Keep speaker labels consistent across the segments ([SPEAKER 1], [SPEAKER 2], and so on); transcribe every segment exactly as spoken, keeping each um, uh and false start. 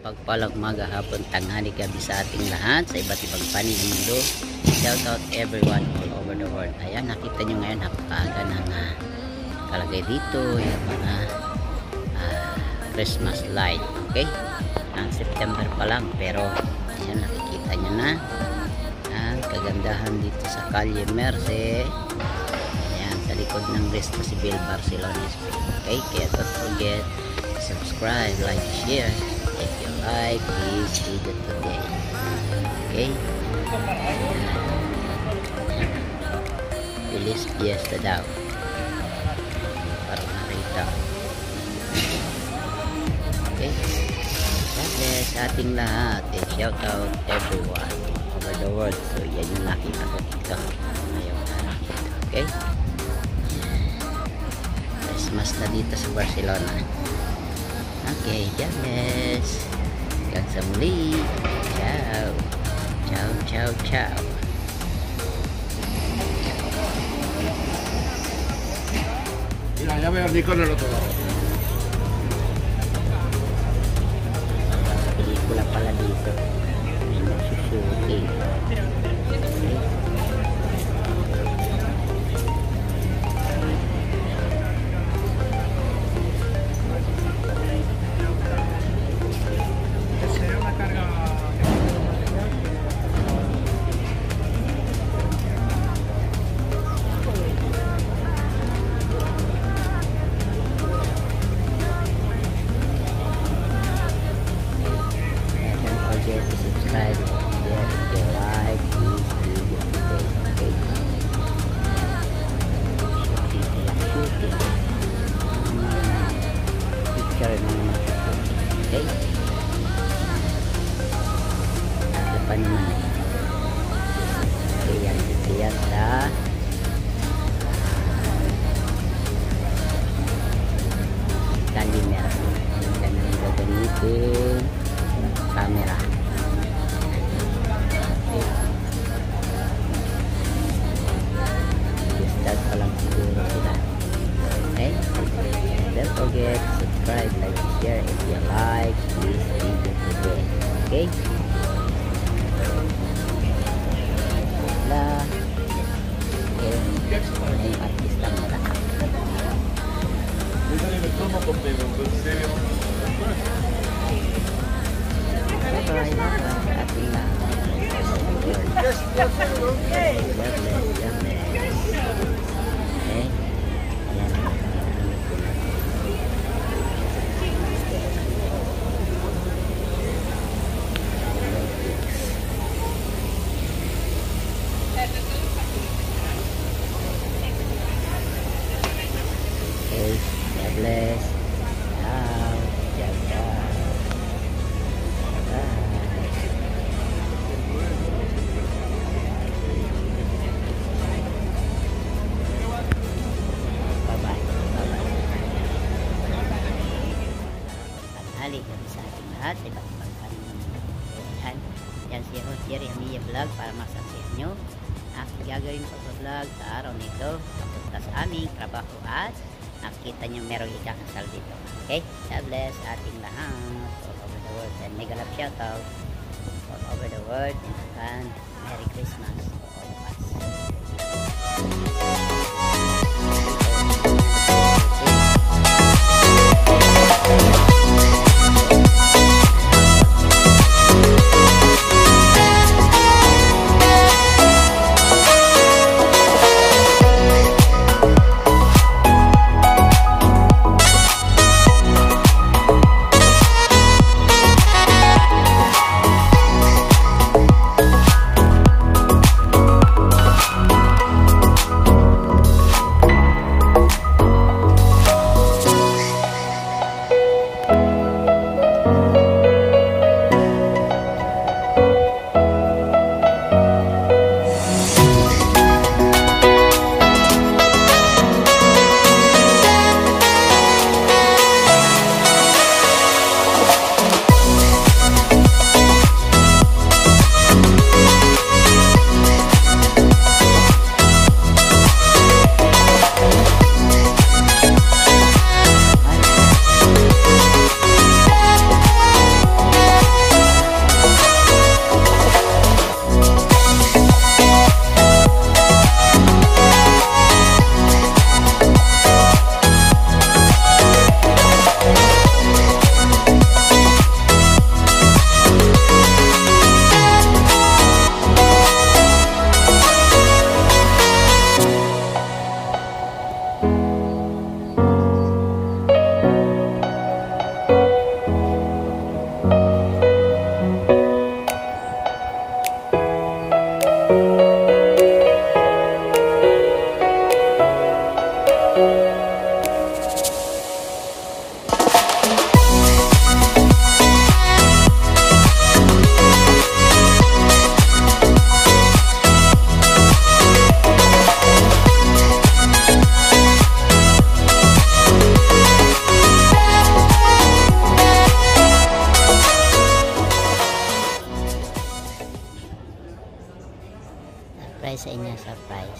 [SPEAKER 1] mapagpalang umaga, hapon, tanghali, gabi sa ating lahat sa iba't ibang panig ng mundo. Shout out everyone all over the world. Ayan, nakita nyo ngayon napakaaga ng uh, kalagay dito yung mga uh, Christmas light. Okay, ang September pa lang, pero ayan, nakikita nyo na ang kagandahan dito sa Calle Merce. Ayan, sa likod ng Resto Civil Barcelona, Spain. Okay, kaya don't forget subscribe, like, share if you like this video today. Okay, Feliz Fiesta daw para nakita. Okay, God bless ating lahat and shout out everyone over the world. So yan yung nakita ko dito ngayong araw dito. Okay, Christmas na dito sa Barcelona. Okay, God bless. Hanggang sa muli. Ciao. Ciao, ciao, ciao.
[SPEAKER 2] Mira, ya veo a Nico en el otro lado.
[SPEAKER 1] Pelikula pala dito. May nagsushooting. Subscribe, share, if you like this video today. Okay, shooting, picture ng mga shooting. Okay, ano pa naman. Okay, yan dito yan sa Calle Merce. Yan ang gagamitin camera. Start pa lang siguro sila. Okay, don't forget subscribe, like, share if you like this video today. Okay, la okay, ay artista mo lang. Bye bye, bye ating lahat.
[SPEAKER 2] Yes, yes, okay.
[SPEAKER 1] God bless. Ciao. Ciao, ciao. Bye. Bye-bye. Bye-bye. Tanghali kami sa ating lahat sa iba't ibang panig ng mundo. Yan. Yan si Roger Amiya Vlog para masaksihan nyo ang gagawin ko sa vlog sa araw nito papunta sa aming trabaho at nakita nyo merong ikakasal dito. Okay, God bless ating lahat all over the world and mega love shout out all over the world and Merry Christmas to all of us. surprise sa inyo, surprise.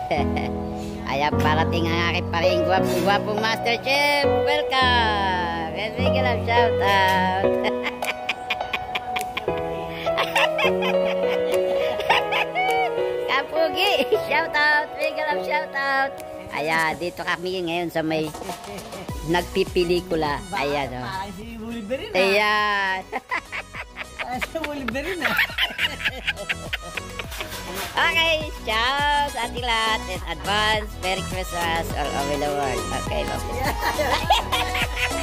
[SPEAKER 1] Ayan, parating ang aking paring gwapong-gwapong Master Chef. Welcome! And big love shout out. Kapugi! Shout out! Big love shout out! Ayan, dito kami ngayon sa may nagpipelikula. Ayan, o.
[SPEAKER 3] Parang si Wolverine ah.
[SPEAKER 1] Ayan.
[SPEAKER 3] Parang si Wolverine ah.
[SPEAKER 1] Okay, shout sa ating lahat in advance. Merry Christmas all over the world. Okay, bye.